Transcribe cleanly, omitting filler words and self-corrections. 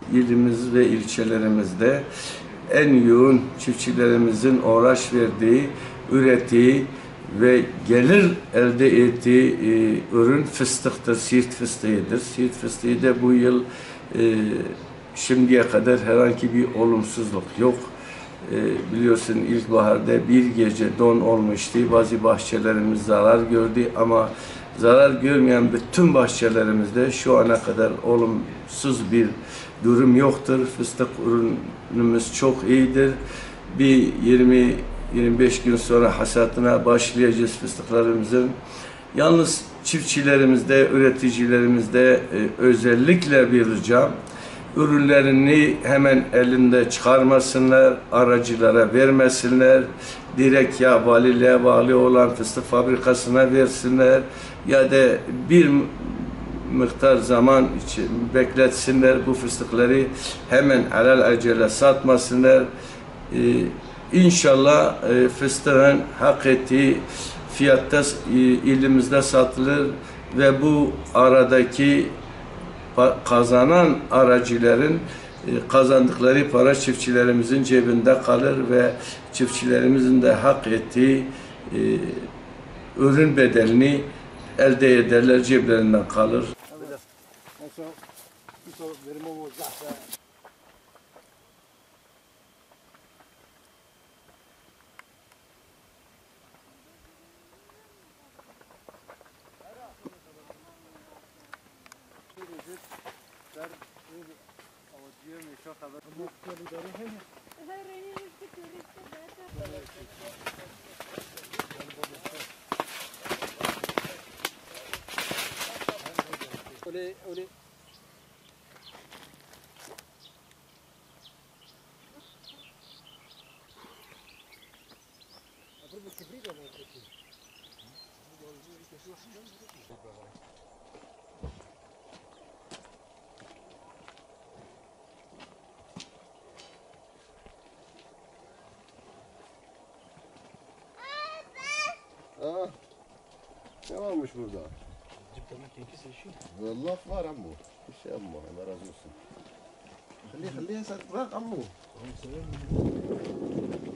ilimiz ve ilçelerimizde en yoğun çiftçilerimizin uğraş verdiği, ürettiği ve gelir elde ettiği ürün fıstıktır, Siirt fıstığıdır. Siirt fıstığı da bu yıl şimdiye kadar herhangi bir olumsuzluk yok. Biliyorsun ilkbaharda bir gece don olmuştu. Bazı bahçelerimiz zarar gördü ama zarar görmeyen bütün bahçelerimizde şu ana kadar olumsuz bir durum yoktur. Fıstık ürünümüz çok iyidir. Bir 20-25 gün sonra hasatına başlayacağız fıstıklarımızın. Yalnız çiftçilerimizde, üreticilerimizde özellikle bir ricam, ürünlerini hemen elinde çıkarmasınlar, aracılara vermesinler, direkt ya valiliğe bağlı olan fıstık fabrikasına versinler ya da bir miktar zaman için bekletsinler, bu fıstıkları hemen alelacele satmasınlar. İnşallah fıstığın hak ettiği fiyatta ilimizde satılır ve bu aradaki kazanan aracıların kazandıkları para çiftçilerimizin cebinde kalır ve çiftçilerimizin de hak ettiği ürün bedelini elde ederler, ceplerinden kalır. Öyle. Ne varmış burada? Cidden tenkisi şu. Laf var ammu. Bir şey ammu. Allah razı olsun. Hadi sen bırak ammu. Tamam severim.